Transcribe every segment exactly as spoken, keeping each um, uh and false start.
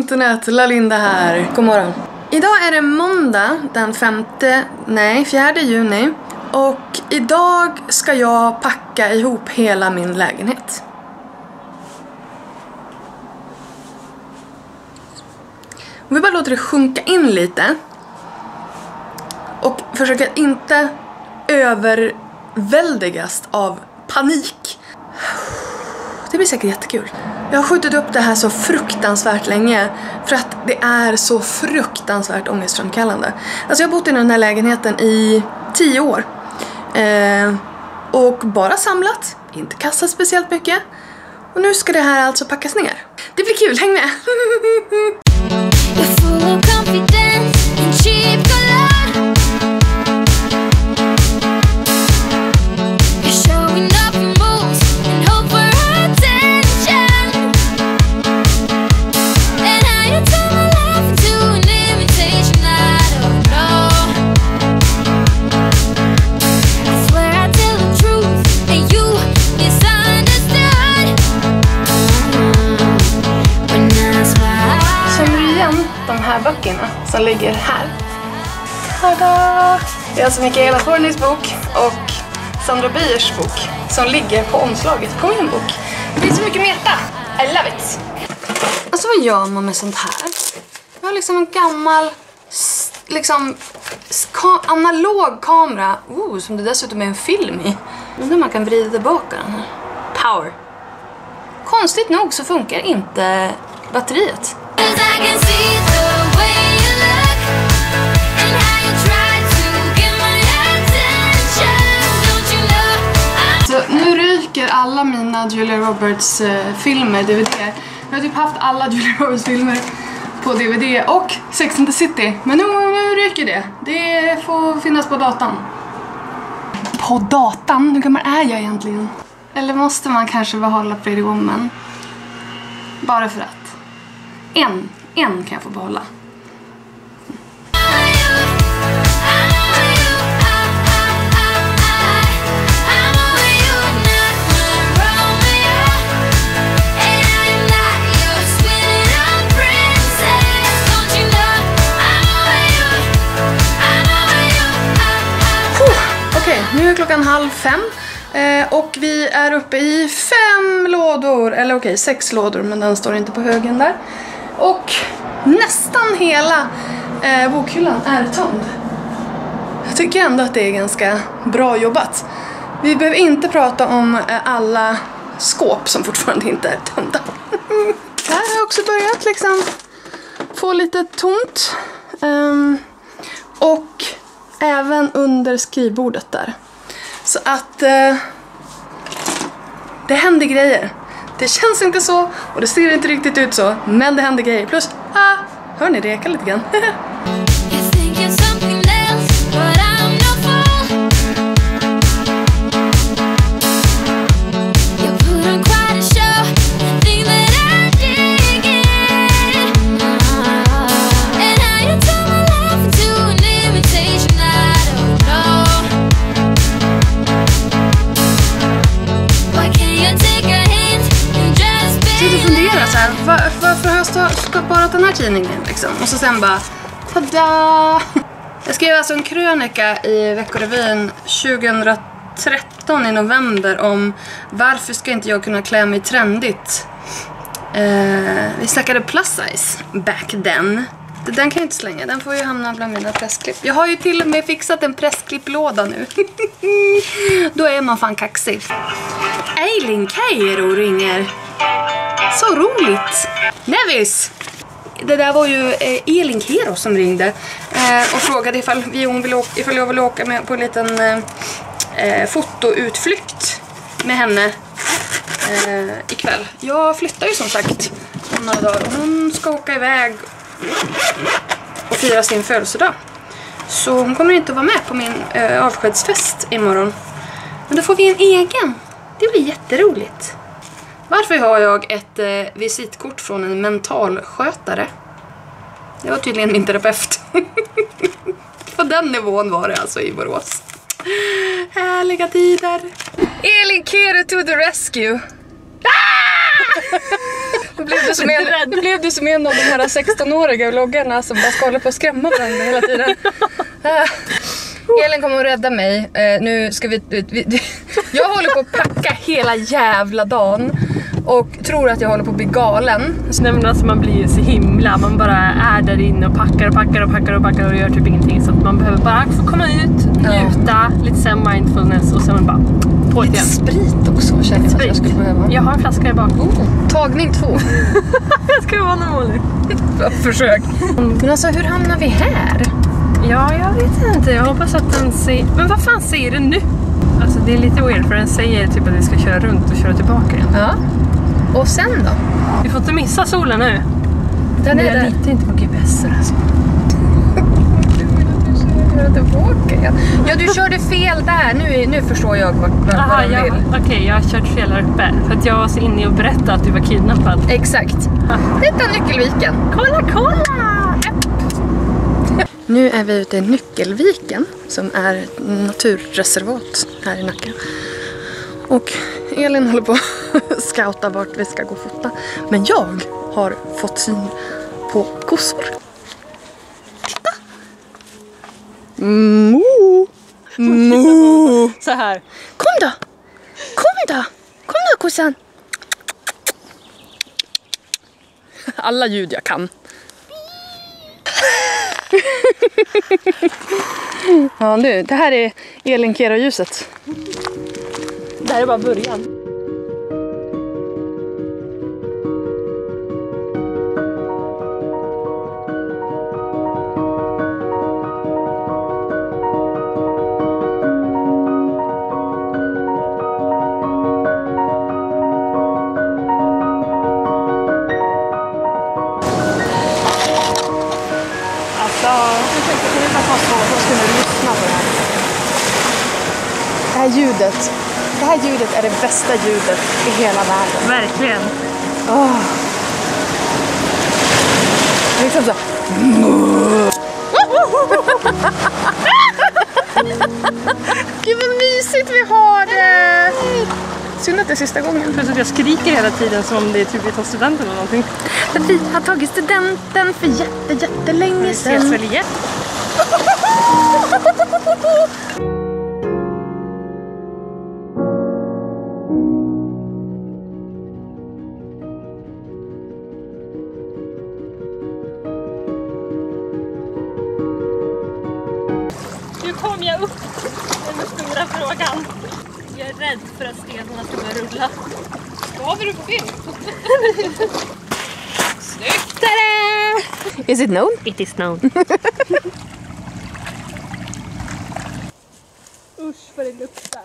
internet, Lalinda här. God morgon. Idag är det måndag den femte, nej fjärde juni. Och idag ska jag packa ihop hela min lägenhet. Om vi bara låter det sjunka in lite. Och försöker inte överväldigas av panik. Det blir säkert jättekul. Jag har skjutit upp det här så fruktansvärt länge. För att det är så fruktansvärt ångestframkallande. Alltså jag har bott i den här lägenheten i tio år. Eh, och bara samlat. Inte kastat speciellt mycket. Och nu ska det här alltså packas ner. Det blir kul, häng med! De här böckerna som ligger här. Tada! Det är alltså Michaela Fornis bok och Sandra Byers bok som ligger på omslaget på min bok. Det är så mycket meta. I love it! Alltså vad gör man med sånt här? Jag har liksom en gammal liksom ka analog kamera. Oh, som det dessutom är en film i. Undrar man kan vrida tillbaka den här. Power. Konstigt nog så funkar inte batteriet. Så nu ryker alla mina Julia Roberts eh, filmer, D V D. Jag har typ haft alla Julia Roberts filmer på D V D och Sex and the City. Men nu, nu ryker det. Det får finnas på datan. På datan? Hur gammal är jag egentligen? Eller måste man kanske behålla Pretty Woman? Bara för att. En, en kan jag få behålla. Okej, nu är klockan halv fem. Eh, och vi är uppe i fem lådor. Eller okej, sex lådor, men den står inte på högen där. Och nästan hela eh, bokhyllan är tömd. Jag tycker ändå att det är ganska bra jobbat. Vi behöver inte prata om eh, alla skåp som fortfarande inte är tömda. Här har jag också börjat liksom få lite tomt. Um, och även under skrivbordet där. Så att eh, det händer grejer. Det känns inte så och det ser inte riktigt ut så, men det händer grejer. Plus, ah, hör ni reka lite grann? Var, varför har jag skapat den här tidningen liksom? Och så sen bara, tada! Jag skrev alltså en krönika i Veckorevyn tjugohundratretton i november om varför ska inte jag kunna klä mig trendigt. Eh, vi snackade plus size back then. Den kan jag inte slänga, den får ju hamna bland mina pressklipp. Jag har ju till och med fixat en presskliplåda nu. Då är man fan kaxig. Eileen Keiro ringer. Så roligt! Nevis! Det där var ju eh, Elin Kero som ringde eh, och frågade ifall, vi, hon ville åka, ifall jag ville åka med på en liten eh, fotoutflykt med henne eh, ikväll. Jag flyttar ju som sagt om några dagar och hon ska åka iväg och fira sin födelsedag. Så hon kommer inte att vara med på min eh, avskedsfest imorgon. Men då får vi en egen. Det blir jätteroligt. Varför har jag ett eh, visitkort från en mentalskötare? Det var tydligen min terapeut. På den nivån var det alltså i Borås. Härliga tider. Elin Kero to the rescue. Ah! blev du som en, då blev du som en av de här sexton-åriga vloggarna som bara ska hålla på att skrämma varandra hela tiden. Elin kommer att rädda mig. Uh, nu ska vi, vi, vi... Jag håller på att packa hela jävla dagen. Och tror att jag håller på att bli galen. Nej, men alltså man blir ju så himla. Man bara är där inne och packar och packar och packar och packar och gör typ ingenting. Så att man behöver bara få komma ut, njuta, ja. Lite sen mindfulness och sen bara på lite igen. Sprit också känner jag att jag skulle behöva. Jag har en flaska i bak. Oh, tagning två. Jag ska vara normalt. Försök. Men alltså hur hamnar vi här? Ja, jag vet inte. Jag hoppas att den säger... Men vad fan säger den nu? Alltså det är lite weird för den säger typ att vi ska köra runt och köra tillbaka igen. Ja. Och sen då? Vi får inte missa solen nu. Den är jag där. litar inte på G P S alltså. Ja, du körde fel där. Nu, nu förstår jag vad, vad Aha, du vill. Okej, okay, jag har kört fel här uppe. För att jag var så inne och berättade att du var kidnappad. Exakt. Detta är Nyckelviken. Kolla, kolla! Nu är vi ute i Nyckelviken som är ett naturreservat här i Nacka. Och Elin håller på att scouta vart vi ska gå och fota. Men jag har fått syn på kossor. Titta! Moo! Moo! Så här. Kom då! Kom då! Kom då, kossan! Alla ljud jag kan. Ja nu, det här är Elin Kera-ljuset. Det här är bara början. Det här ljudet, det här ljudet är det bästa ljudet i hela världen. Verkligen. Oh. Det är liksom så. Gud vad mysigt vi har det. Synd att det är sista gången. Plus att jag skriker hela tiden som om det är typ vi tar studenten eller någonting. Men vi har tagit studenten för jätte, jättelänge sedan. Vi ses väl igen? Nu kom jag upp med den stora frågan. Jag är rädd för att stenarna ska börja rulla. Vad har du på film? Snyggt! Tada! Is it known? It is known. Usch vad det luktar.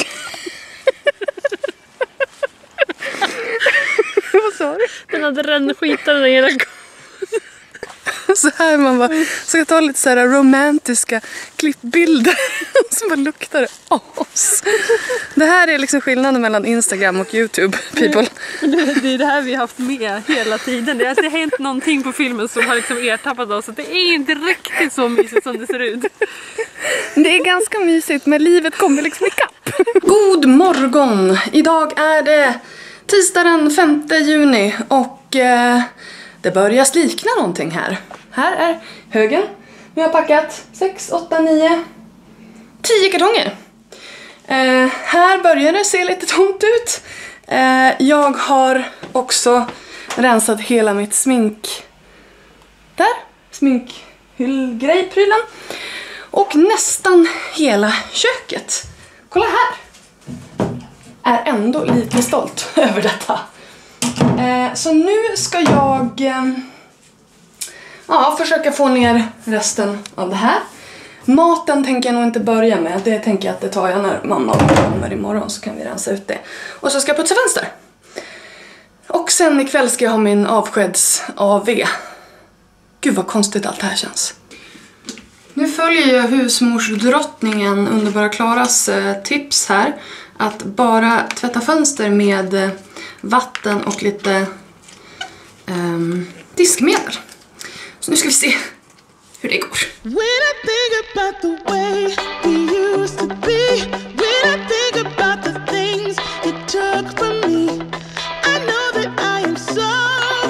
Vad sa du? Den hade rännskitat den hela gången. Så här man bara ska ta lite så här romantiska klippbilder som bara luktar oss. Det här är liksom skillnaden mellan Instagram och YouTube, people. Det är det här vi har haft med hela tiden. Det har inte hänt någonting på filmen som har liksom ertappat oss. Så det är inte riktigt så mysigt som det ser ut. Det är ganska mysigt, men livet kommer liksom ikapp. God morgon! Idag är det tisdag den femte juni och eh, det börjar likna någonting här. Här är högen. Vi har packat sex, åtta, nio, tio kartonger. Eh, här börjar det se lite tomt ut. Eh, jag har också rensat hela mitt smink. Där, sminkhyllgrejprylen. Och nästan hela köket. Kolla här. Är ändå lite stolt över detta. Eh, så nu ska jag eh, ja, försöka få ner resten av det här. Maten tänker jag nog inte börja med. Det tänker jag att det tar jag när mamma kommer imorgon, så kan vi rensa ut det. Och så ska jag putsa fönster. Och sen ikväll ska jag ha min avskeds-A V. Gud vad konstigt allt det här känns. Nu följer jag husmorsdrottningen Underbara Klaras eh, tips här. Att bara tvätta fönster med eh, vatten och lite eh, diskmedel. Så nu ska vi se hur det går. When I think about the way we used to be, when I think about the things you took from me, I know that I am sorry.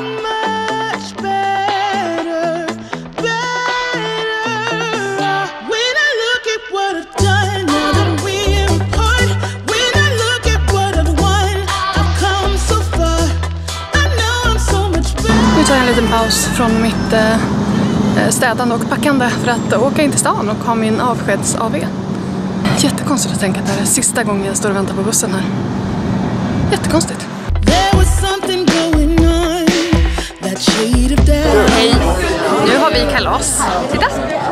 tar jag en liten paus från mitt eh, städande och packande för att åka in till stan och ha min avskeds-A V. Jättekonstigt att tänka att det här är sista gången jag står och väntar på bussen här. Jättekonstigt. Hej, nu har vi kalas. Titta!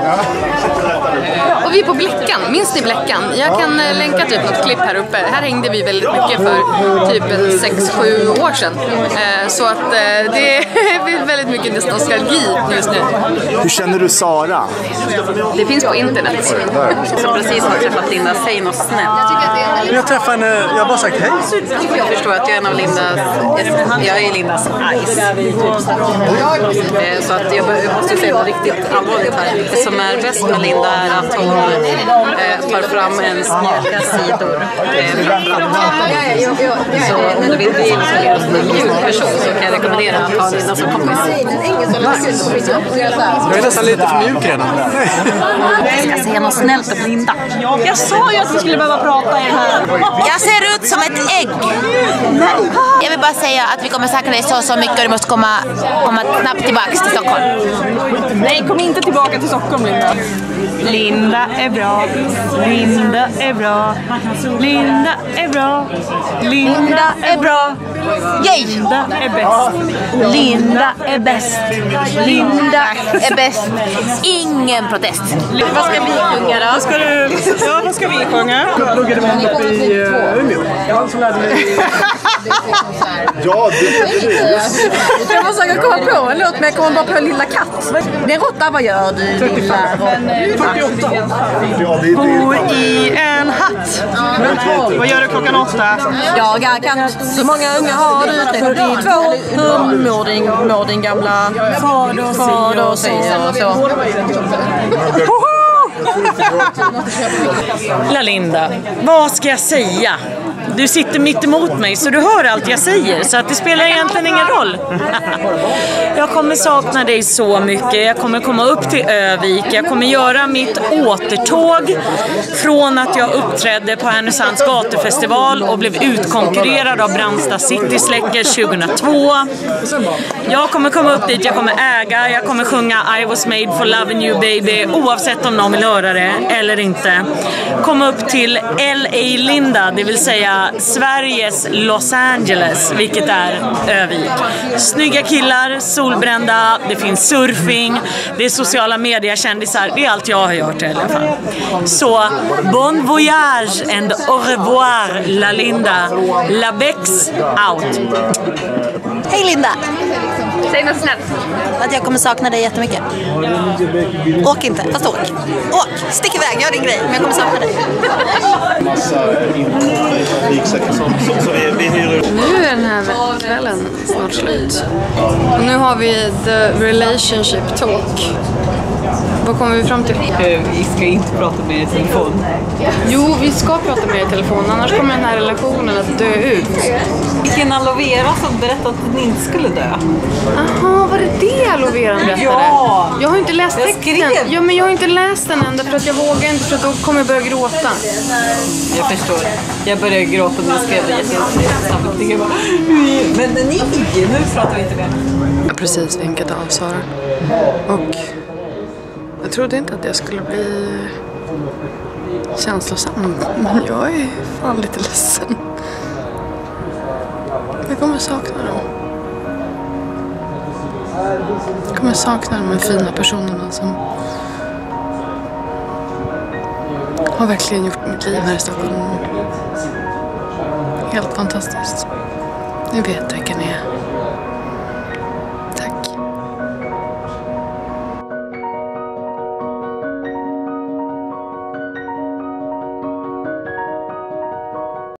Och vi är på Bleckan, minns ni Bleckan? Jag kan länka typ något klipp här uppe. Här hängde vi väldigt mycket för typ sex sju år sedan. Så att det är väldigt mycket nostalgi just nu. Hur känner du Sara? Det finns på internet. Så precis har träffat Linda, säg något snällt. Jag träffade henne, jag har bara sagt hej. Jag förstår att jag är en av Lindas, jag är Lindas Ice. Så att jag måste säga något riktigt allvarligt här. Det som är bäst med Linda är att hon eh, tar fram ens mjuka sidor. Eh, så när du vill bli en mjuk person så kan jag rekommendera att ha Linda som kompis. Jag är nästan lite för mjuk redan. Jag ska säga något snällt om Linda. Jag sa ju att vi skulle behöva prata i den här. Jag ser ut som ett ägg. Jag vill bara säga att vi kommer sakna dig så, så mycket och du måste komma, komma snabbt tillbaka till Stockholm. Nej, kom inte tillbaka till Stockholm, Linda. Linda är bra. Linda är bra. Linda är bra. Linda är bra. Yay! Linda är bäst. Linda är bäst. Linda är bäst. Ingen protest. Vad ska vi sjunga då? Vad ska du, ja, vad ska vi sjunga? Pluggade man uppe i Umeå? Jag som lärde mig. Ja, det Jag måste komma på en låt, men jag kommer bara på Lilla katt. Det är råtta, vad gör du? Lilla fyrtioåtta. Ja, det är Bo i en hatt. Vad gör du klockan åtta? Jag är katt. Så många unga har du? trettiotvå. Hur mår din, mår din gamla fader säger och så? La Linda, vad ska jag säga? Du sitter mitt emot mig så du hör allt jag säger, så att det spelar egentligen ingen roll. Jag kommer sakna dig så mycket. Jag kommer komma upp till Övik. Jag kommer göra mitt återtåg från att jag uppträdde på Härnösands gatufestival och blev utkonkurrerad av Brandsta City Släckers tjugohundratvå. Jag kommer komma upp dit, jag kommer äga, jag kommer sjunga I was made for loving you baby, oavsett om någon vill höra det eller inte. Komma upp till L A Linda, det vill säga Sveriges Los Angeles, vilket är Övik. Snygga killar, solbrända, det finns surfing, det är sociala mediekändisar, det är allt jag har gjort i alla fall. Så, bon voyage and au revoir La Linda. La Bex out. Hej Linda! Säg något snällt. Att jag kommer sakna dig jättemycket. Åk inte, fast åk. Åk, stick iväg, gör din grej, men jag kommer sakna dig. Nu är den här kvällen snart slut. Och nu har vi The Relationship Talk. Vad kommer vi fram till? Vi ska inte prata med i telefon. Jo, vi ska prata med i telefon, annars kommer den här relationen att dö ut. Vilken aloe vera som berättade att den inte skulle dö. Jaha, var det det aloe vera berättade? Ja! Jag har inte läst Jag texten. skrev. Ja, men jag har inte läst den än för att jag vågar inte, för att då kommer jag börja gråta. Jag förstår. Jag började gråta när jag skrev det jättesamtidigt. Men den är i, nu pratar vi inte mer. Jag har precis vinkat av Sara. Och jag trodde inte att jag skulle bli känslosam. Men jag är fan lite ledsen. Jag kommer sakna dem. Jag kommer sakna de här fina personerna som har verkligen gjort mitt liv här i Stockholm helt fantastiskt. Ni vet vilka ni är.